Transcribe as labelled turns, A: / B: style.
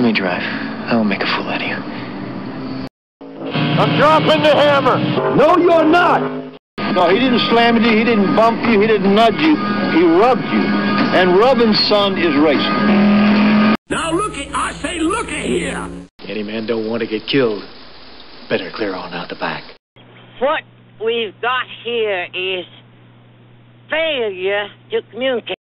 A: Let me drive. I won't make a fool out of you.
B: I'm dropping the hammer.
C: No, you're not.
B: No, he didn't slam you, he didn't bump you, he didn't nudge you. He rubbed you. And rubbing, son, is racing.
D: Now I say look at here.
E: Any man don't want to get killed. Better clear on out the back.
F: What we've got here is failure to communicate.